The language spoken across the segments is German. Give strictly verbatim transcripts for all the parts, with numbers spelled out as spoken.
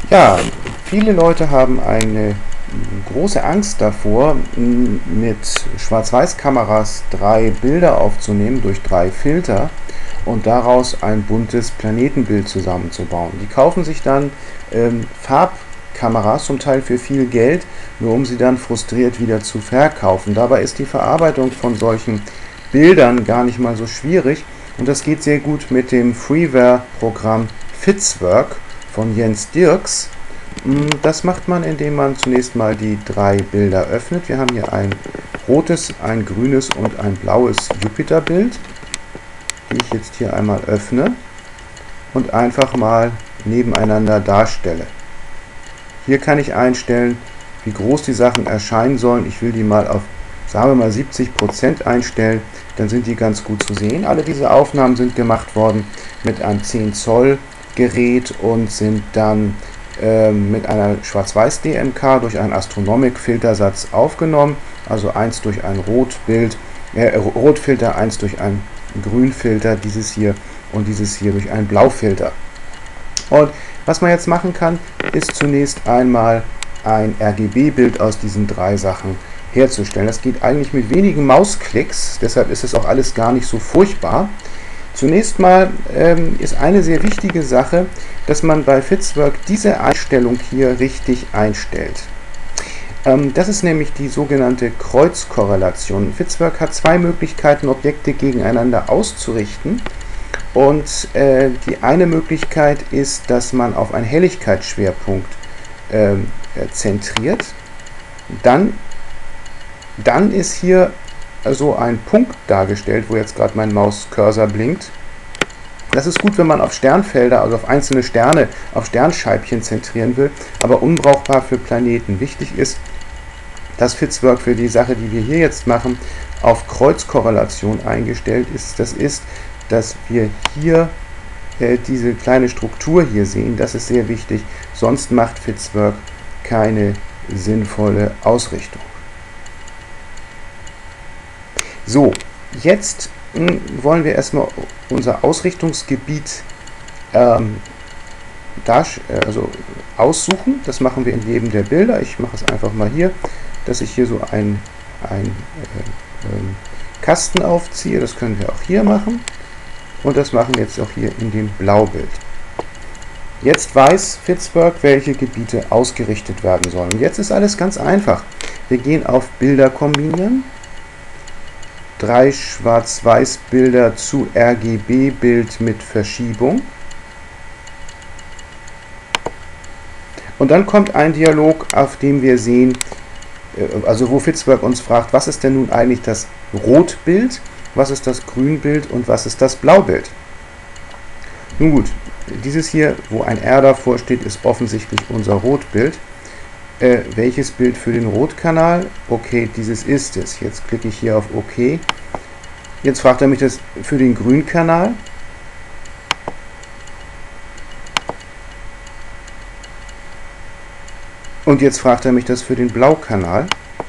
Ja, viele Leute haben eine große Angst davor, mit Schwarz-Weiß-Kameras drei Bilder aufzunehmen durch drei Filter und daraus ein buntes Planetenbild zusammenzubauen. Die kaufen sich dann ähm, Farbkameras, zum Teil für viel Geld, nur um sie dann frustriert wieder zu verkaufen. Dabei ist die Verarbeitung von solchen Bildern gar nicht mal so schwierig und das geht sehr gut mit dem Freeware-Programm Fitzwork von Jens Dirks. Das macht man, indem man zunächst mal die drei Bilder öffnet. Wir haben hier ein rotes, ein grünes und ein blaues Jupiter-Bild, die ich jetzt hier einmal öffne und einfach mal nebeneinander darstelle. Hier kann ich einstellen, wie groß die Sachen erscheinen sollen. Ich will die mal auf, sagen wir mal, siebzig Prozent einstellen, dann sind die ganz gut zu sehen. Alle diese Aufnahmen sind gemacht worden mit einem zehn Zoll Gerät und sind dann äh, mit einer Schwarz-Weiß-D M K durch einen Astronomic-Filtersatz aufgenommen, also eins durch ein Rotbild, äh, Rotfilter, eins durch einen Grünfilter, dieses hier und dieses hier durch einen Blaufilter. Und was man jetzt machen kann, ist zunächst einmal ein R G B-Bild aus diesen drei Sachen herzustellen. Das geht eigentlich mit wenigen Mausklicks, deshalb ist es auch alles gar nicht so furchtbar. Zunächst mal ähm, ist eine sehr wichtige Sache, dass man bei Fitzwork diese Einstellung hier richtig einstellt. Ähm, das ist nämlich die sogenannte Kreuzkorrelation. Fitzwork hat zwei Möglichkeiten, Objekte gegeneinander auszurichten. Und äh, die eine Möglichkeit ist, dass man auf einen Helligkeitsschwerpunkt äh, zentriert. Dann, dann ist hier so ein Punkt dargestellt, wo jetzt gerade mein Mauscursor blinkt. Das ist gut, wenn man auf Sternfelder, also auf einzelne Sterne, auf Sternscheibchen zentrieren will, aber unbrauchbar für Planeten. Wichtig ist, dass Fitzwork für die Sache, die wir hier jetzt machen, auf Kreuzkorrelation eingestellt ist. Das ist, dass wir hier äh, diese kleine Struktur hier sehen. Das ist sehr wichtig, sonst macht Fitzwork keine sinnvolle Ausrichtung. So, jetzt mh, wollen wir erstmal unser Ausrichtungsgebiet ähm, das, äh, also aussuchen. Das machen wir in jedem der Bilder. Ich mache es einfach mal hier, dass ich hier so einen ein, äh, äh, Kasten aufziehe. Das können wir auch hier machen. Und das machen wir jetzt auch hier in dem Blaubild. Jetzt weiß Fitzwork, welche Gebiete ausgerichtet werden sollen. Und jetzt ist alles ganz einfach. Wir gehen auf Bilder kombinieren. Drei Schwarz-Weiß-Bilder zu R G B-Bild mit Verschiebung. Und dann kommt ein Dialog, auf dem wir sehen, also wo Fitzwork uns fragt, was ist denn nun eigentlich das Rotbild, was ist das Grünbild und was ist das Blaubild. Nun gut, dieses hier, wo ein R davor steht, ist offensichtlich unser Rotbild. Äh, welches Bild für den Rotkanal? Okay, dieses ist es. Jetzt klicke ich hier auf OK. Jetzt fragt er mich das für den Grünkanal. Und jetzt fragt er mich das für den Blaukanal.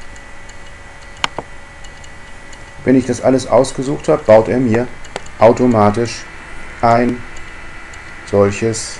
Wenn ich das alles ausgesucht habe, baut er mir automatisch ein solches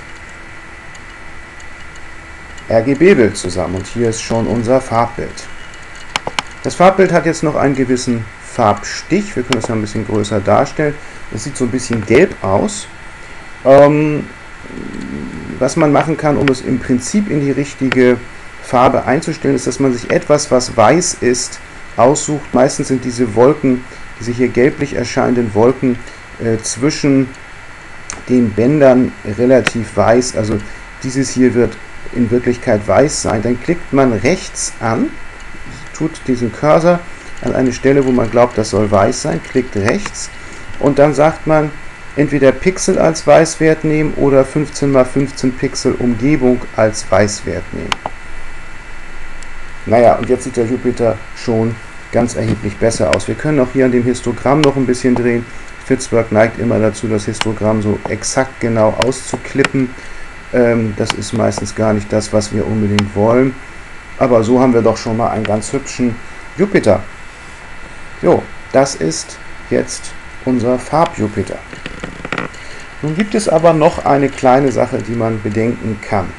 R G B-Bild zusammen. Und hier ist schon unser Farbbild. Das Farbbild hat jetzt noch einen gewissen Farbstich. Wir können es ja ein bisschen größer darstellen. Das sieht so ein bisschen gelb aus. Ähm, was man machen kann, um es im Prinzip in die richtige Farbe einzustellen, ist, dass man sich etwas, was weiß ist, aussucht. Meistens sind diese Wolken, diese hier gelblich erscheinenden Wolken äh, zwischen den Bändern relativ weiß. Also dieses hier wird in Wirklichkeit weiß sein. Dann klickt man rechts an, tut diesen Cursor an eine Stelle, wo man glaubt, das soll weiß sein, klickt rechts und dann sagt man entweder Pixel als Weißwert nehmen oder fünfzehn mal fünfzehn Pixel Umgebung als Weißwert nehmen. Naja, und jetzt sieht der Jupiter schon ganz erheblich besser aus. Wir können auch hier an dem Histogramm noch ein bisschen drehen. Fitzwork neigt immer dazu, das Histogramm so exakt genau auszuklippen. Ähm, das ist meistens gar nicht das, was wir unbedingt wollen. Aber so haben wir doch schon mal einen ganz hübschen Jupiter. Jo, das ist jetzt unser Farb-Jupiter. Nun gibt es aber noch eine kleine Sache, die man bedenken kann.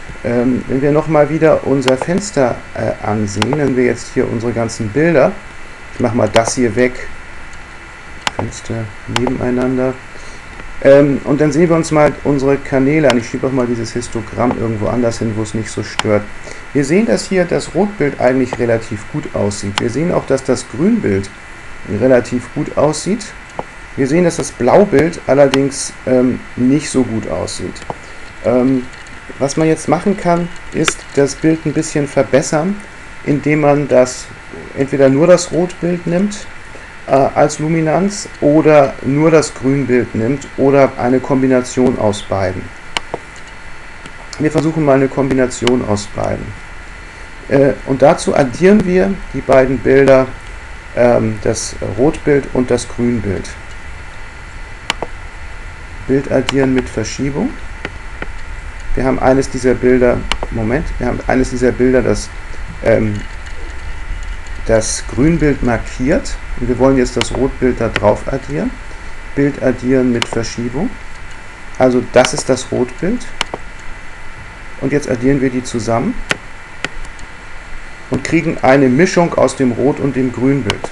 Ähm, wenn wir nochmal wieder unser Fenster äh, ansehen, wenn wir jetzt hier unsere ganzen Bilder, ich mache mal das hier weg, Fenster nebeneinander, ähm, und dann sehen wir uns mal unsere Kanäle an. Ich schiebe auch mal dieses Histogramm irgendwo anders hin, wo es nicht so stört. Wir sehen, dass hier das Rotbild eigentlich relativ gut aussieht. Wir sehen auch, dass das Grünbild relativ gut aussieht. Wir sehen, dass das Blaubild allerdings ähm, nicht so gut aussieht. Ähm, was man jetzt machen kann, ist das Bild ein bisschen verbessern, indem man das entweder nur das Rotbild nimmt äh, als Luminanz oder nur das Grünbild nimmt oder eine Kombination aus beiden. Wir versuchen mal eine Kombination aus beiden. Äh, und dazu addieren wir die beiden Bilder, ähm, das Rotbild und das Grünbild. Bild addieren mit Verschiebung. Wir haben eines dieser Bilder, Moment, wir haben eines dieser Bilder, das, ähm, das Grünbild markiert. Und wir wollen jetzt das Rotbild da drauf addieren. Bild addieren mit Verschiebung. Also das ist das Rotbild. Und jetzt addieren wir die zusammen und kriegen eine Mischung aus dem Rot- und dem Grünbild.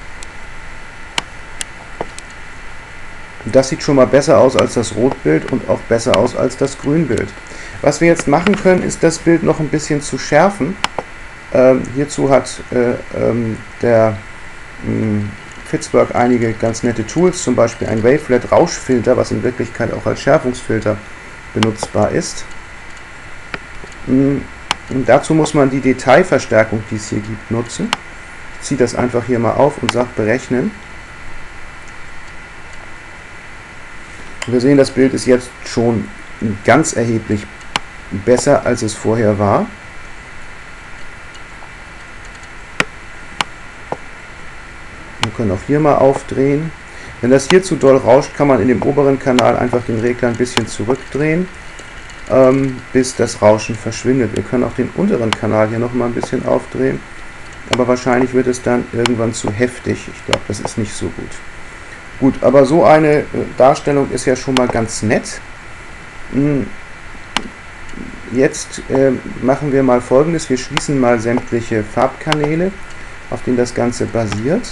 Das sieht schon mal besser aus als das Rotbild und auch besser aus als das Grünbild. Was wir jetzt machen können, ist das Bild noch ein bisschen zu schärfen. Ähm, hierzu hat äh, ähm, der mh, Fitzberg einige ganz nette Tools, zum Beispiel ein Wavelet Rauschfilter, was in Wirklichkeit auch als Schärfungsfilter benutzbar ist. Mh, und dazu muss man die Detailverstärkung, die es hier gibt, nutzen. Ich ziehe das einfach hier mal auf und sage berechnen. Wir sehen, das Bild ist jetzt schon ganz erheblich besser, als es vorher war. Wir können auch hier mal aufdrehen. Wenn das hier zu doll rauscht, kann man in dem oberen Kanal einfach den Regler ein bisschen zurückdrehen, ähm, bis das Rauschen verschwindet. Wir können auch den unteren Kanal hier noch mal ein bisschen aufdrehen, aber wahrscheinlich wird es dann irgendwann zu heftig. Ich glaube, das ist nicht so gut. Gut, aber so eine äh, Darstellung ist ja schon mal ganz nett. Hm. Jetzt äh, machen wir mal Folgendes. Wir schließen mal sämtliche Farbkanäle, auf denen das Ganze basiert.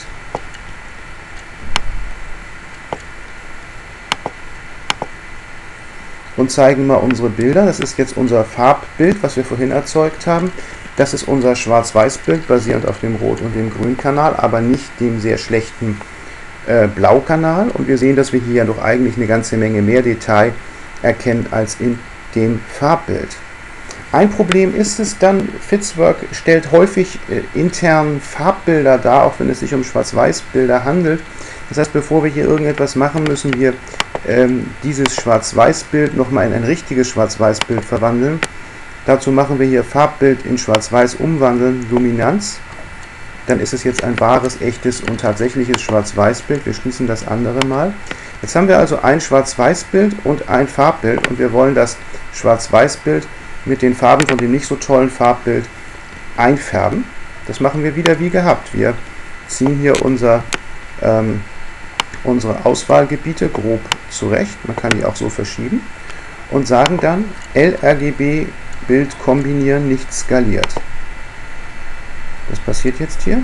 Und zeigen mal unsere Bilder. Das ist jetzt unser Farbbild, was wir vorhin erzeugt haben. Das ist unser Schwarz-Weiß-Bild, basierend auf dem Rot- und dem Grünkanal, aber nicht dem sehr schlechten Blaukanal, und wir sehen, dass wir hier ja doch eigentlich eine ganze Menge mehr Detail erkennen als in dem Farbbild. Ein Problem ist es dann, Fitzberg stellt häufig äh, intern Farbbilder dar, auch wenn es sich um Schwarz-Weiß-Bilder handelt. Das heißt, bevor wir hier irgendetwas machen, müssen wir ähm, dieses Schwarz-Weiß-Bild nochmal in ein richtiges Schwarz-Weiß-Bild verwandeln. Dazu machen wir hier Farbbild in Schwarz-Weiß umwandeln, Luminanz. Dann ist es jetzt ein wahres, echtes und tatsächliches Schwarz-Weiß-Bild. Wir schließen das andere mal. Jetzt haben wir also ein Schwarz-Weiß-Bild und ein Farbbild, und wir wollen das Schwarz-Weiß-Bild mit den Farben von dem nicht so tollen Farbbild einfärben. Das machen wir wieder wie gehabt. Wir ziehen hier unser, ähm, unsere Auswahlgebiete grob zurecht. Man kann die auch so verschieben. Und sagen dann L R G B Bild kombinieren, nicht skaliert. Das passiert jetzt hier.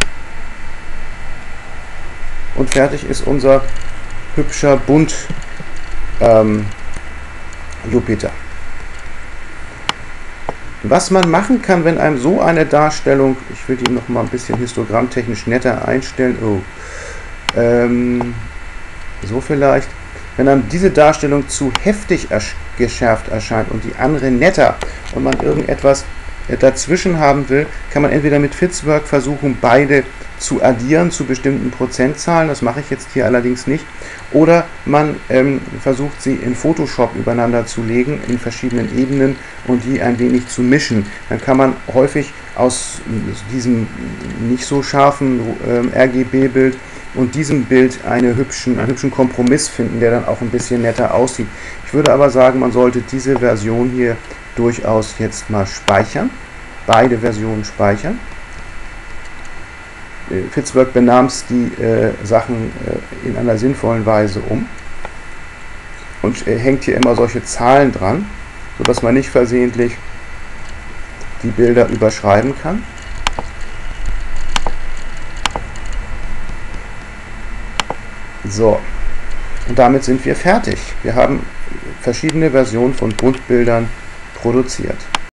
Und fertig ist unser hübscher Bunt ähm, Jupiter. Was man machen kann, wenn einem so eine Darstellung, ich will die noch mal ein bisschen histogrammtechnisch netter einstellen, oh, ähm, so vielleicht, wenn einem diese Darstellung zu heftig ersch geschärft erscheint und die andere netter und man irgendetwas dazwischen haben will, kann man entweder mit Fitzberg versuchen, beide zu addieren zu bestimmten Prozentzahlen, das mache ich jetzt hier allerdings nicht, oder man ähm, versucht, sie in Photoshop übereinander zu legen, in verschiedenen Ebenen, und die ein wenig zu mischen. Dann kann man häufig aus diesem nicht so scharfen ähm, R G B-Bild und diesem Bild eine hübschen, einen hübschen Kompromiss finden, der dann auch ein bisschen netter aussieht. Ich würde aber sagen, man sollte diese Version hier durchaus jetzt mal speichern, beide Versionen speichern. Fitzberg benamst die äh, Sachen äh, in einer sinnvollen Weise um und äh, hängt hier immer solche Zahlen dran. sodass man nicht versehentlich die Bilder überschreiben kann. So, und damit sind wir fertig. Wir haben verschiedene Versionen von Buntbildern produziert.